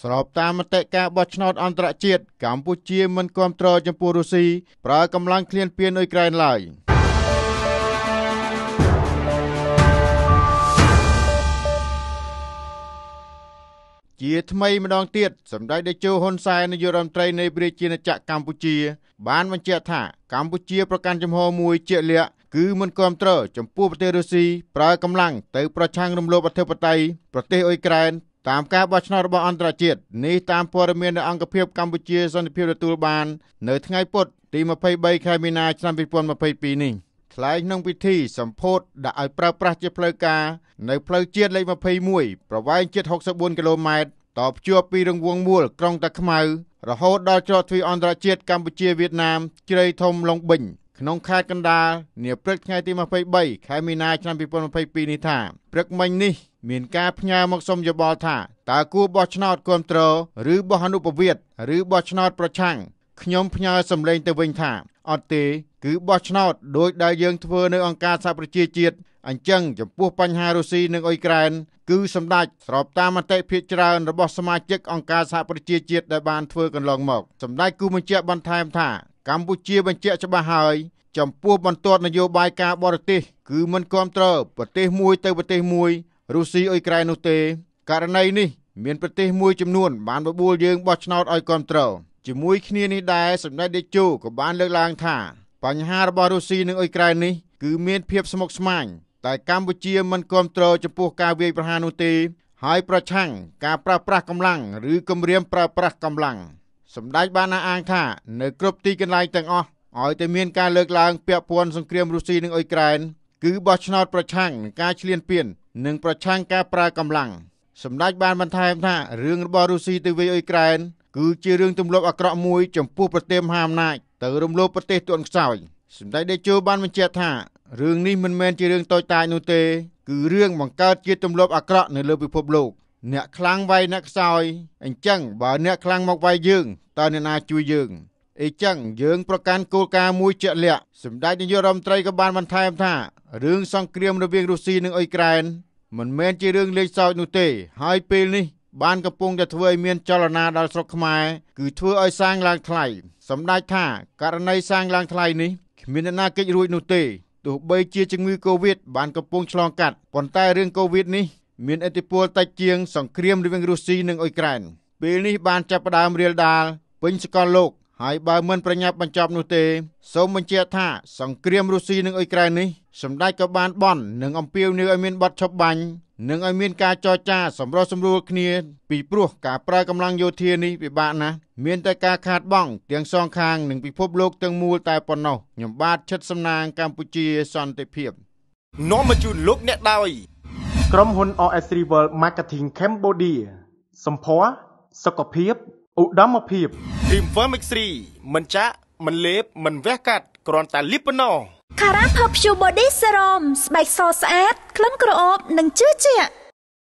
ស្របតាមមតិការបោះឆ្នោតអន្តរជាតិកម្ពុជាមិនគាំទ្រចំពោះរុស្ស៊ីប្រើកម្លាំងឃ្លានពានអ៊ុយក្រែនឡើយជាថ្មីម្ដងទៀតសម្ដេចតេជោហ៊ុនសែននាយករដ្ឋមន្ត្រីនៃប្រជាណាចក្រកម្ពុជាបានបញ្ជាក់ថាកម្ពុជាប្រកាន់ជំហរមួយជាក់លាក់គឺមិនគាំទ្រចំពោះប្រទេសរុស្ស៊ីប្រើកម្លាំងទៅប្រឆាំងរំលោភអធិបតេយ្យប្រទេសអ៊ុយក្រែនតាមការបោះឆ្នោតរបស់អន្តរជាតិនេះតាមព័ត៌មាននៃអង្គភាពកម្ពុជាសន្តិភាពទទួលបាននៅថ្ងៃពុធទី23ខែមីនាឆ្នាំ2022នេះថ្លែងក្នុងពិធីសម្ពោធដាក់ឲ្យប្រើប្រាស់ជាផ្លូវការនៅផ្លូវជាតិលេខ21ប្រវែងជិត64គីឡូម៉ែត្រតភ្ជាប់ពីរង្វង់មូលក្រុងតាខ្មៅរហូតដល់ច្រកទ្វីបអន្តរជាតិកម្ពុជាវៀតណាមជ្រៃធំឡុងប៊ិញក្នុងខេត្តកណ្ដាលនាព្រឹកថ្ងៃទី23ខែមីនាឆ្នាំ2022នេះថាព្រឹកមិញនេះមានការផ្ញើមកសុំយោបល់ថាតើគួរបោះឆ្នោតគាំទ្រឬបោះអនុប្រវេតឬបោះឆ្នោតប្រឆាំងខ្ញុំផ្ញើសម្លេងទៅវិញថាអត់ទេគឺបោះឆ្នោតដោយដែលយើងធ្វើនៅអង្គការសហប្រជាជាតិអញ្ចឹងចំពោះបញ្ហារុស្ស៊ីនិងអ៊ុយក្រែនគឺសម្ដេចស្របតាមមតិភាគច្រើនរបស់សមាជិកអង្គការសហប្រជាជាតិដែលបានធ្វើកន្លងមកសម្ដេចគូបញ្ជាក់បន្ថែមថាកម្ពុជាបញ្ជាក់ច្បាស់ហើយចំពោះបន្ទាត់នយោបាយការបរទេសគឺមិនគាំទ្រប្រទេសមួយទៅប្រទេសមួយរុស្ស៊ីអ៊ុយក្រែននោះទេករណីនេះមានប្រទេសមួយចំនួនបានបបួលយើងបោះឆ្នោតឲ្យគាំទ្រជាមួយគ្នានេះដែរសម្ដេចតេជោក៏បានលើកឡើងថាបញ្ហារបស់រុស្ស៊ីនិងអ៊ុយក្រែននេះគឺមានភាពស្មុគស្មាញតែកម្ពុជាមិនគាំទ្រចំពោះការវាយប្រហារនោះទេហើយប្រឆាំងការប្រើប្រាស់កម្លាំងឬគម្រាមប្រើប្រាស់កម្លាំងសម្ដេចបានអះអាងថានៅគ្រប់ទីកន្លែងទាំងអស់ឲ្យតែមានការលើកឡើងពាក់ព័ន្ធសង្គ្រាមរុស្ស៊ីនិងអ៊ុយក្រែនគឺបោះឆ្នោតប្រឆាំងនឹងការឈ្លានពាននិងប្រឆាំងការប្រើកម្លាំងសម្ដេចបានបន្ថែមថារឿងរបស់រុស្ស៊ីទៅវាយអ៊ុយក្រែនគឺជារឿងទម្លាប់អាក្រក់មួយចំពោះប្រទេសមហាអំណាចទៅរំលោភប្រទេសទន់ខ្សោយសម្ដេចតេជោបានបញ្ជាក់ថារឿងនេះមិនមែនជារឿងតូចតាចនោះទេគឺរឿងបង្កើតជាទម្លាប់អាក្រក់នៅលើពិភពលោកអ្នកខ្លាំងវាយអ្នកខ្សោយអញ្ចឹងបើអ្នកខ្លាំងមកវាយយើងតើអ្នកណាជួយយើងអីចឹងយើងប្រកាន់គោលការណ៍មួយជាក់លាក់សម្ដេចនាយករដ្ឋមន្ត្រីក៏បានបន្ថែមថារឿងសង្គ្រាមរវាងរុស្ស៊ីនិងអ៊ុយក្រែនមិនមែនជារឿងលេងសើចនោះទេហើយពេលនេះបានកំពុងតែធ្វើឲ្យមានចលនាដល់ស្រុកខ្មែរគឺធ្វើឲ្យសាំងឡើងថ្លៃសម្ដេចថាករណីសាំងឡើងថ្លៃនេះគ្មានអ្នកណាគេចរួចនោះទេទោះបីជាជំងឺកូវីដបានកំពុងឆ្លងកាត់ប៉ុន្តែរឿងកូវីដនេះមានឥទ្ធិពលតិចជាងសង្គ្រាមរវាងរុស្ស៊ីនិងអ៊ុយក្រែនពេលនេះបានចាប់ផ្ដើមរាលដាលពេញសកលលោកហើយបើមិនប្រញាប់បញ្ចប់នោះទេសូមបញ្ជាក់ថាសង្គ្រាមរុស្ស៊ីនិងអ៊ុយក្រែននេះសម្ដេចក៏បានបន់និងអំពាវនាវឲ្យមានបទឈប់បាញ់និងឲ្យមានការចរចាសម្រុះសម្រួលគ្នាពីព្រោះការប្រើកម្លាំងយោធានេះពិបាកណាស់មានតែការខាតបង់ទាំងសងខាងនិងពិភពលោកទាំងមូលតែប៉ុណ្ណោះខ្ញុំបាទឈិតសំណាងកម្ពុជាសន្តិភាពនាំមកជូនលោកអ្នកដោយក្រុមហ៊ុន RS Rival Marketing Cambodia សម្ផស្សសុខភាពឧត្តមភាព Dream Firmix 3មិនចាក់មិនលេបមិនវះកាត់គ្រាន់តែលាបប៉ុណ្ណោះ Cara Pop Shoe Body Serum ស្បែកសស្អាតក្លិនក្រអូបនិងជឿជាក់